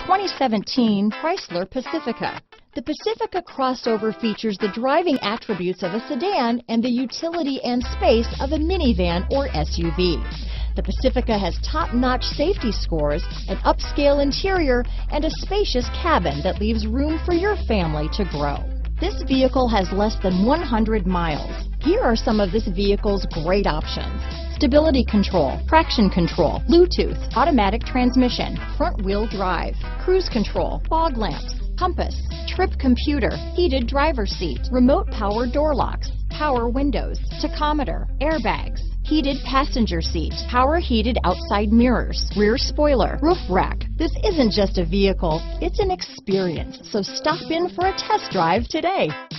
2017 Chrysler Pacifica. The Pacifica crossover features the driving attributes of a sedan and the utility and space of a minivan or SUV. The Pacifica has top-notch safety scores, an upscale interior, and a spacious cabin that leaves room for your family to grow. This vehicle has less than 100 miles. Here are some of this vehicle's great options: stability control, traction control, Bluetooth, automatic transmission, front-wheel drive, cruise control, fog lamps, compass, trip computer, heated driver's seat, remote power door locks, power windows, tachometer, airbags, heated passenger seat, power heated outside mirrors, rear spoiler, roof rack. This isn't just a vehicle, it's an experience. So stop in for a test drive today.